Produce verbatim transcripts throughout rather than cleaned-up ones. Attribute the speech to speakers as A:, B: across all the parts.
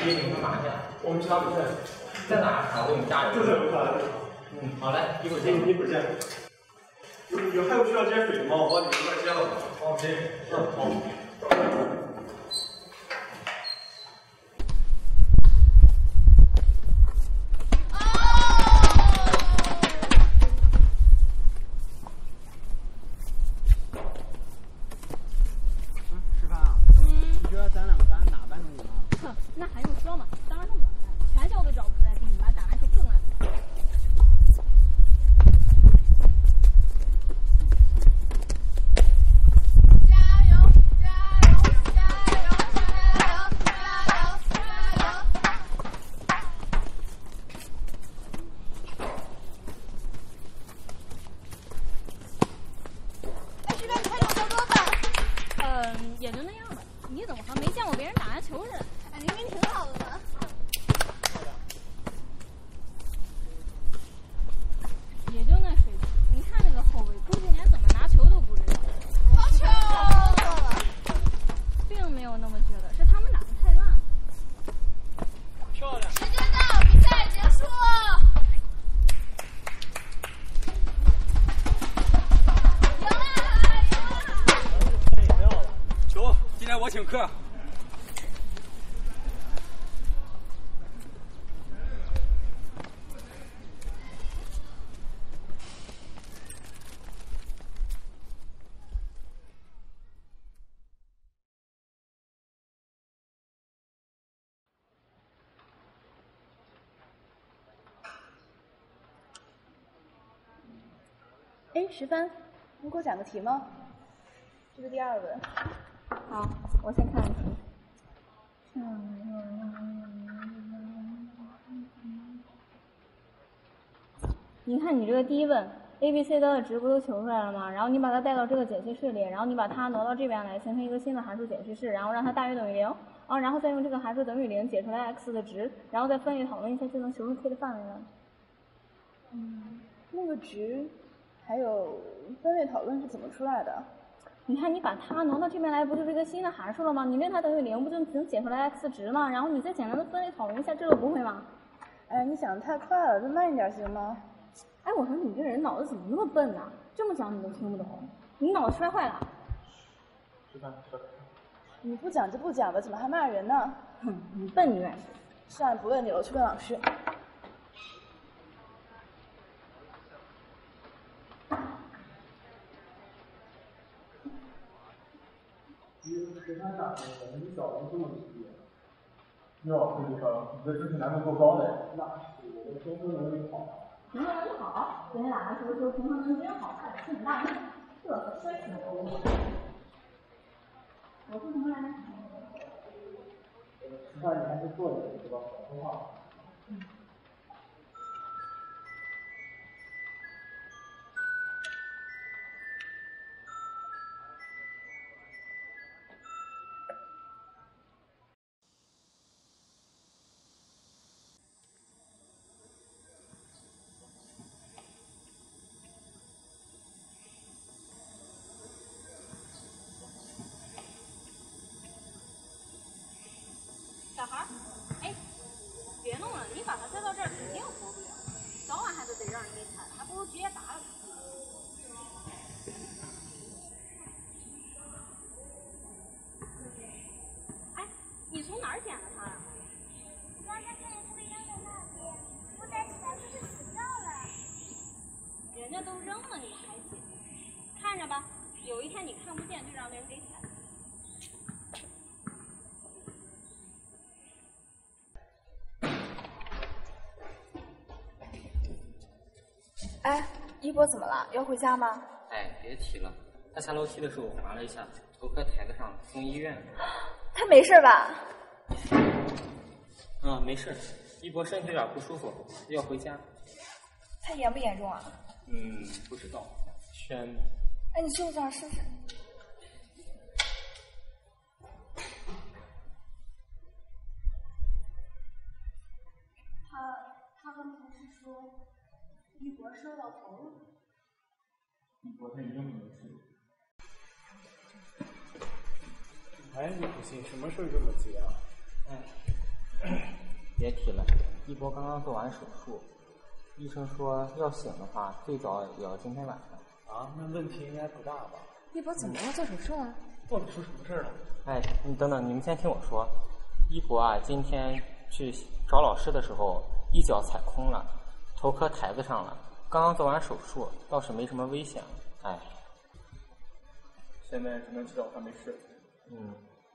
A: 约你们马去？我们去打比赛。在哪？啊，我给你们加油。就是我打的。嗯，好嘞，一会儿见。一会儿见。有有还有需要接水的吗？我帮你们一块接了。哦，行。嗯，好。
B: 我请客。
C: 哎，十分，能给我讲个题吗？这是第二问。
D: 好，我先看题。你看你这个第一问 ，A、B、C 的值不都求出来了吗？然后你把它带到这个解析式里，然后你把它挪到这边来，形成一个新的函数解析式，然后让它大于等于零，啊，然后再用这个函数等于零解出来 x 的值，然后再分类讨论一下就能求出 k 的范围了。
C: 嗯，那个值还有分类讨论是怎么出来的？
D: 你看，你把它挪到这边来，不就是一个新的函数了吗？你令它等于零，不就能解出来 x 值吗？然后你再简单的分类讨论一下，这个不会吗？
C: 哎，你想的太快了，再慢一点行吗？
D: 哎，我说你这人脑子怎么那么笨呢？这么讲你都听不懂，你脑子摔坏了。
A: 吃饭吃饭。
C: 你不讲就不讲吧，怎么还骂人呢？
D: 哼，你笨你也是。
C: 算了，不问你了，我去问老师。
E: 十三大学生，你小能这么努力？哟，这个你的知识难度够高的。那是我的平衡能力好。
D: 平衡能力好，昨天俩人说说平衡能力真好，差点气很大命，这可摔死我了。我说什么来着？
E: 吃饭你还是做点是吧？少说话。
D: 嗯。小孩儿，哎，别弄了，你把它塞到这儿，肯定活不了，早晚还是得让人给踩了，还不如直接砸了它。哎，你从哪儿捡的它呀？
F: 刚才看见他们扔在那边，我逮起来就是死掉了。
D: 人家都扔了，你还捡？看着吧，有一天你看不见，就让别人给踩了。
C: 哎，一博怎么了？要回家吗？
A: 哎，别提了，他下楼梯的时候滑了一下，头磕台子上，送医院了。
C: 他没事吧？
A: 嗯，没事。一博身体有点不舒服，要回家。
C: 他严不严重啊？
A: 嗯，不知道。轩。
C: 哎，你救一下试试。他他跟同事说。一博摔到头了。
E: 一博他已经没事。哎，你不信，什么事这么急啊？
A: 哎，
G: 别提了，一博刚刚做完手术，医生说要醒的话，最早也要今天晚上。
A: 啊，那问题应该不大吧？
H: 一博怎么要做手术啊？
A: 到底出什么事儿了？
G: 哎，你等等，你们先听我说。一博啊，今天去找老师的时候，一脚踩空了，头磕台子上了。刚刚做完手术，倒是没什么危险。哎，
A: 现在只能祈祷他没事。
G: 嗯。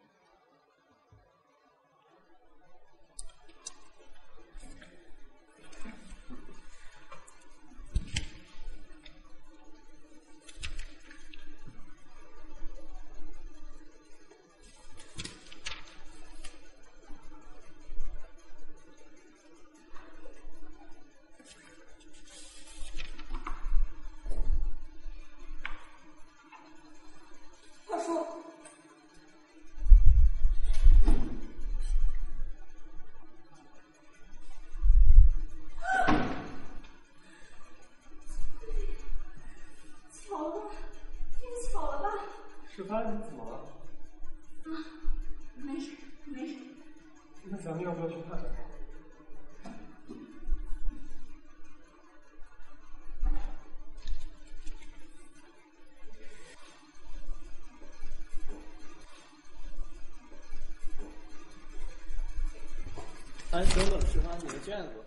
A: 石帆，你怎么了？
F: 啊，没事，没事。
A: 那咱们要不要去看看？哎，等等，石帆，你的卷子。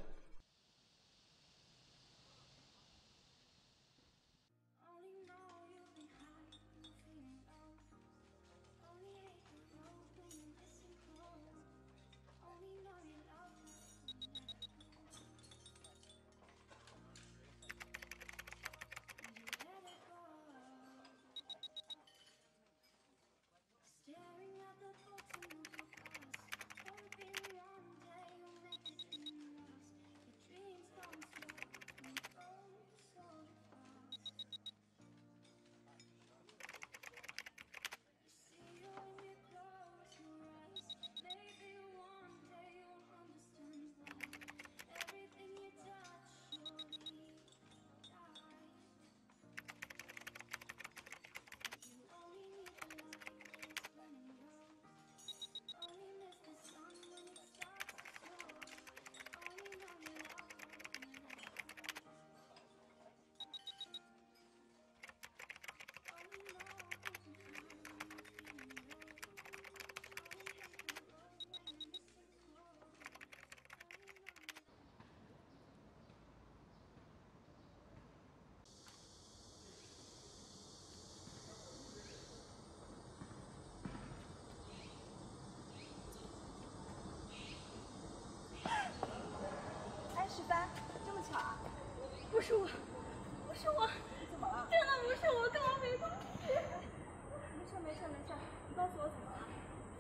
C: 石帆，这么巧啊？不是我，不是我，你怎么了？真的不是我，跟我没关系。没事没事没事，你告诉我怎么了？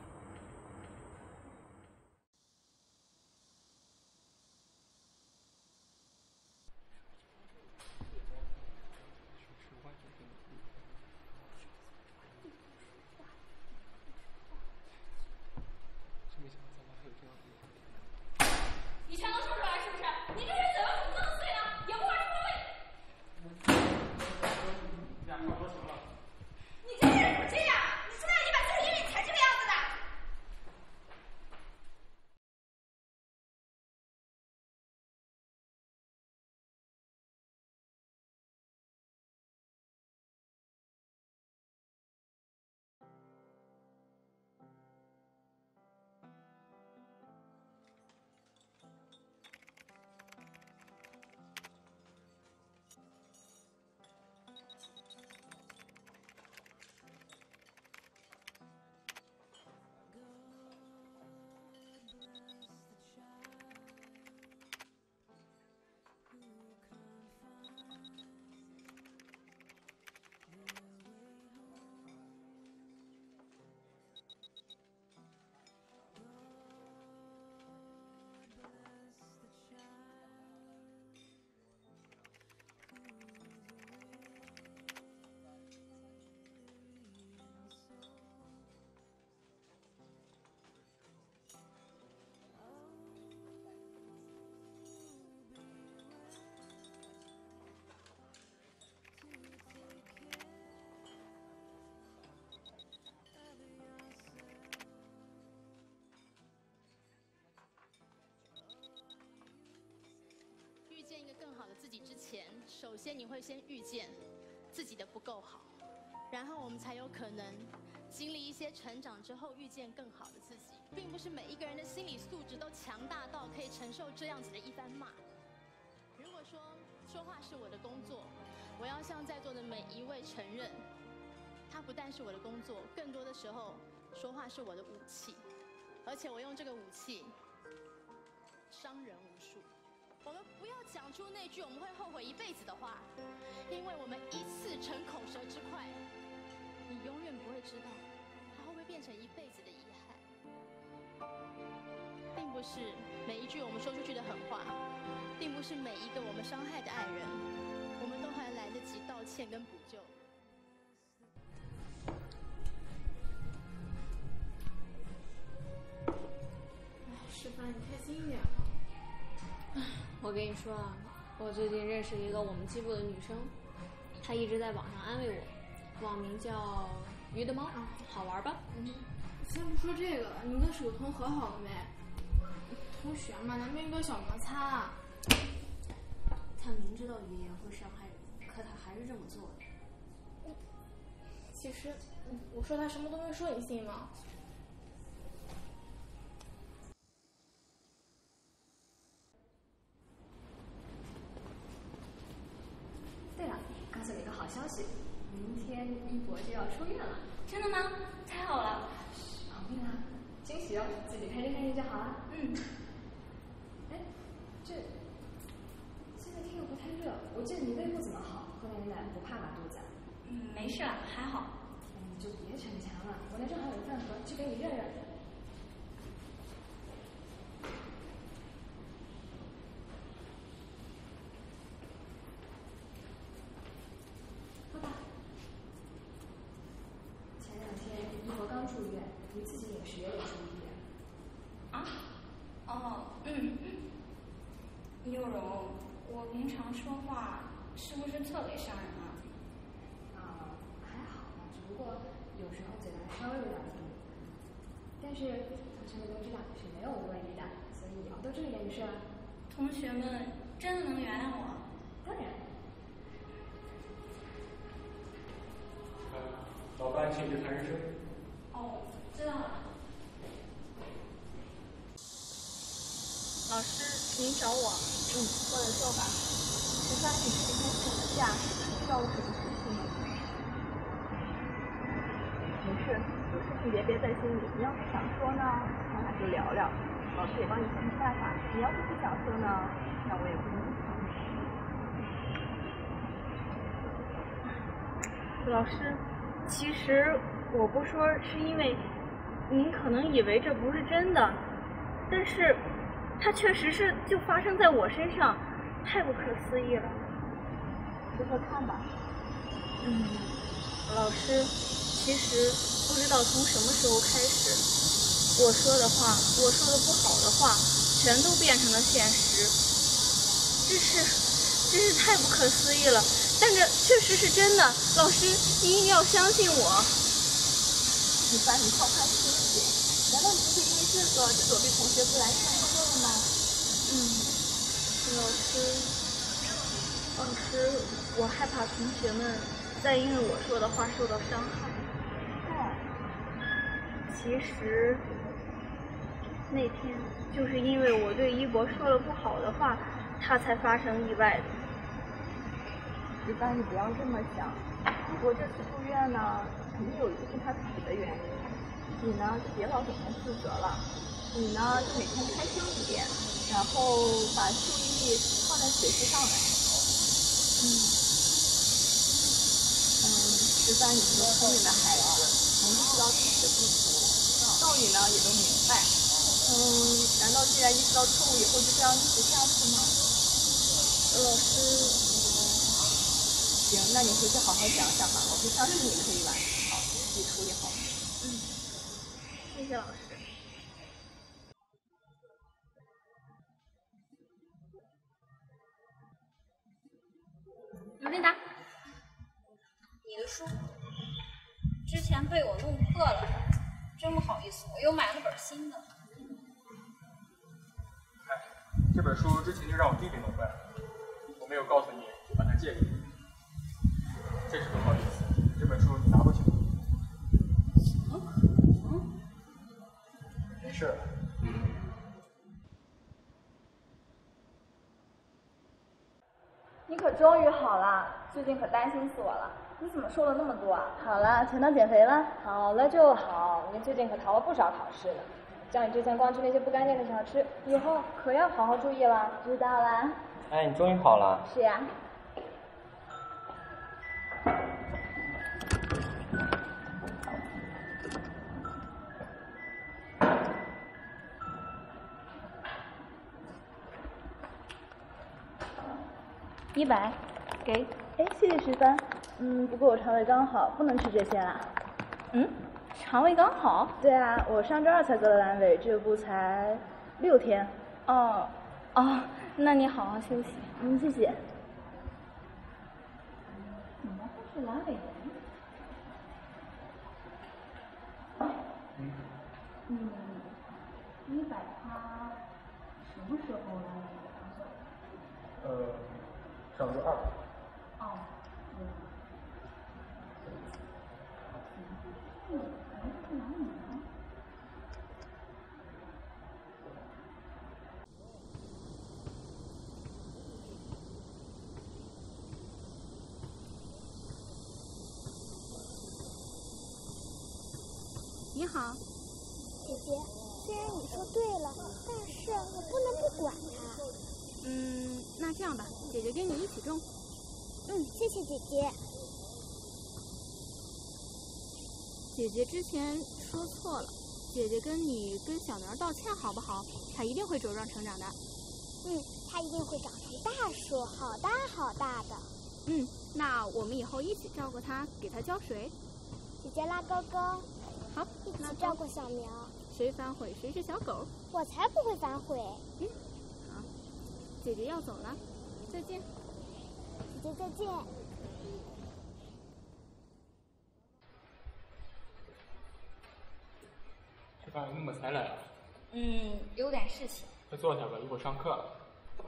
F: 你全都说出来是不是？你这人嘴巴怎么这么碎呢？也不会说理。
A: 俩差不多行了。
F: 你这人怎么这样？你是不是让一百四十一位你才知道一个更好的自己之前，首先你会先遇见自己的不够好，然后我们才有可能经历一些成长之后遇见更好的自己。并不是每一个人的心理素质都强大到可以承受这样子的一番骂。如果说说话是我的工作，我要向在座的每一位承认，它不但是我的工作，更多的时候说话是我的武器，而且我用这个武器伤人无数。我们不要讲出那句我们会后悔一辈子的话，因为我们一次成口舌之快，你永远不会知道它会不会变成一辈子的遗憾。并不是每一句我们说出去的狠话，并不是每一个我们伤害的爱人，我们都还来得及道歉跟补救。
H: 师范，你开心一点。我跟你说啊，我最近认识一个我们机部的女生，她一直在网上安慰我，网名叫鱼的猫，好玩吧？
I: 嗯，先不说这个了，你跟守彤和好了没？同学嘛，难免有点小摩擦啊。
H: 他明知道语言会伤害人，可他还是这么做的。
I: 其实，我说他什么都没说，你信吗？
J: 对了，告诉你个好消息，明天一博就要出院了。
C: 真的吗？太好了！
J: 保密啦，惊喜哦，自己开心开心就好了。
C: 嗯。
J: 哎，这现在天又不太热，我记得你胃不怎么好，喝点奶不怕拉肚子。
C: 嗯，没事了，还好。
J: 你就别逞强了，我那正好有饭盒，去给你热热。喝吧。前两天一博刚住院，你自己饮食也得注意。
C: 啊？哦，嗯。优柔，我平常说话是不是特别伤人啊？
J: 啊，还好吧，只不过有时候嘴巴稍微有点毒。但是同学们都知道是没有问题的，所以以后多注意点就是了。
C: 同学们真的能原谅我？
J: 当然。
A: 老班，请去谈人生。
C: 哦，知道了。
D: 老师，您找我？
C: 嗯，过来坐吧。
D: 我发现你今天请了假，找我什么事情吗？
K: 没事，有事情别憋在心里。你要是想说呢，咱俩就聊聊，老师也帮你想想办法。你要是不想说呢，那我也不勉强。
D: 老师，其实我不说是因为您可能以为这不是真的，但是它确实是就发生在我身上，太不可思议了。
K: 说说看吧。
D: 嗯，老师，其实不知道从什么时候开始，我说的话，我说的不好的话，全都变成了现实。真是，真是太不可思议了。但这确实是真的，老师，你一定要相信我。
K: 你把你放宽心些，难道你不会因为这个就躲避同学不来上课了吗？
D: 嗯，老师，老师，我害怕同学们再因为我说的话受到伤害。
K: 哦，
D: 其实那天就是因为我对一博说了不好的话，他才发生意外的。
K: 石帆，你不要这么想。一博这次住院呢，肯定有一个是他自己的原因。你呢，就别老整天自责了。你呢，就每天开心一点，然后把注意力放在学习上来。
D: 嗯
K: 嗯，石帆，你是个聪明的孩子，能意识到自己的不足，道理呢也都明白。嗯，难道既然意识到错误以后就这样一直下去吗？
D: 老师。
K: 行，那你回去好好想想吧，我会相信你可以完成好，自己处理好。
D: 嗯，谢谢老师。
C: 刘琳达，你的书之前被我弄破了，真不好意思，我又买了本新的。
A: 这本书之前就让我弟弟弄坏了，
G: 我没有告诉你就把它借给你，真是不好意思，这本书你拿回去吧。
D: 嗯，
G: 没事了。
D: 你可终于好了，最近可担心死我了。你怎么瘦了那么多啊？好了，全当减肥了。好了就好，你最近可逃了不少考试呢。叫你之前光吃那些不干净的小吃，以后可要好好注意了。知道啦。
G: 哎，你终于好了。
D: 是呀。一百，给。哎，谢谢十分。嗯，不过我肠胃刚好，不能吃这些啦。嗯，肠胃刚好？对啊，我上周二才割的阑尾，这不才六天。哦，哦，那你好好休息。嗯，谢谢。怎么会是阑尾炎？
G: 嗯。
D: 嗯，一百他什么时候阑尾炎？
G: 呃，上周二。
D: 哦，嗯。嗯，可能是哪里呢？你好，
L: 姐姐。虽然你说对了，但是我不能不管他。
H: 嗯，那这样吧，姐姐跟你一起种。
L: 嗯，谢谢姐姐。
H: 姐姐之前说错了，姐姐跟你跟小苗道歉好不好？她一定会茁壮成长的。
L: 嗯，她一定会长成大树，好大好大的。
H: 嗯，那我们以后一起照顾她，给她浇水。
L: 姐姐拉勾勾。
H: 好，
L: 一起照顾小苗。
H: 谁反悔谁是小狗。
L: 我才不会反悔。
H: 嗯，好，姐姐要走了，再见。
L: 姐姐再见。
G: 吃饭那么才来啊？
D: 嗯，有点事情。
G: 快坐下吧，一会儿上课了。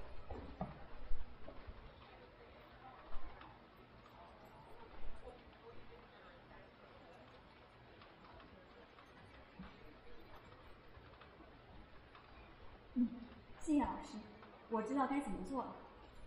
D: 嗯，谢谢老师，我知道该怎么做了。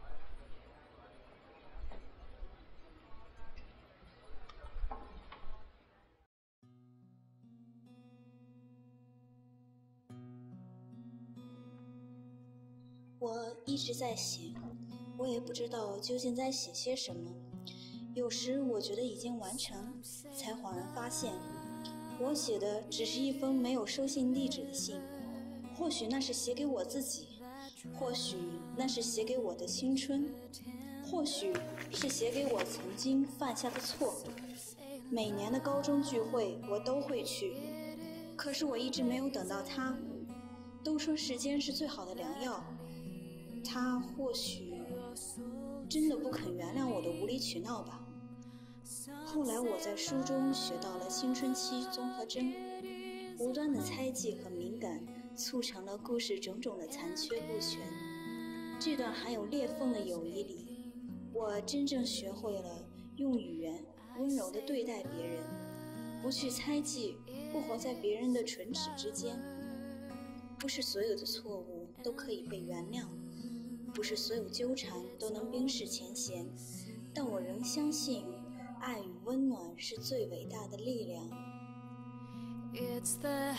M: 我一直在写，我也不知道究竟在写些什么。有时我觉得已经完成，才恍然发现，我写的只是一封没有收信地址的信。或许那是写给我自己，或许那是写给我的青春，或许是写给我曾经犯下的错。每年的高中聚会我都会去，可是我一直没有等到他。都说时间是最好的良药，他或许真的不肯原谅我的无理取闹吧。后来我在书中学到了青春期综合征，无端的猜忌和敏感促成了故事种种的残缺不全。这段含有裂缝的友谊里，我真正学会了用语言温柔地对待别人，不去猜忌，不活在别人的唇齿之间。不是所有的错误都可以被原谅，不是所有纠缠都能冰释前嫌，但我仍相信爱与温暖是最伟大的力量。
N: It's the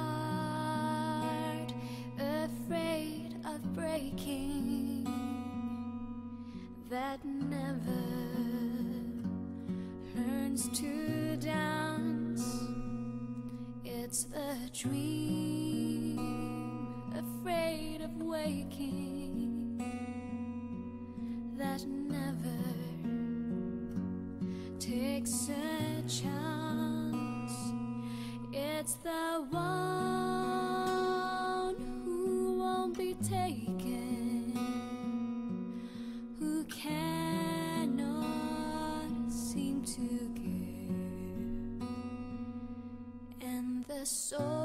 N: heart afraid of breaking that never learns to dance. It's the dream afraid of waking that never takes a chance. It's the one who won't be taken, who cannot seem to give, and the soul